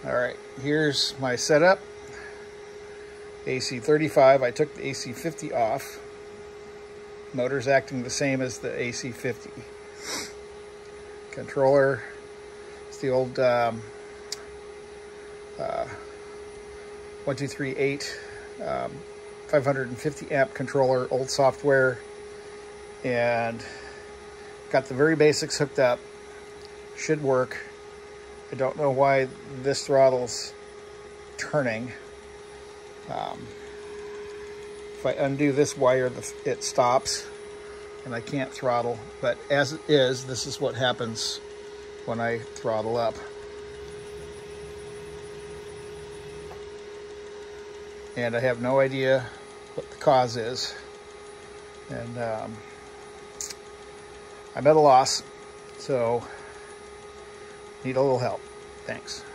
All right, here's my setup. AC-35, I took the AC-50 off. Motor's acting the same as the AC-50. Controller, it's the old 1238 550 amp controller, old software, and got the very basics hooked up. Should work. I don't know why this throttle's turning. If I undo this wire, it stops and I can't throttle. But as it is, this is what happens when I throttle up. And I have no idea what the cause is. And I'm at a loss, so need a little help. Thanks.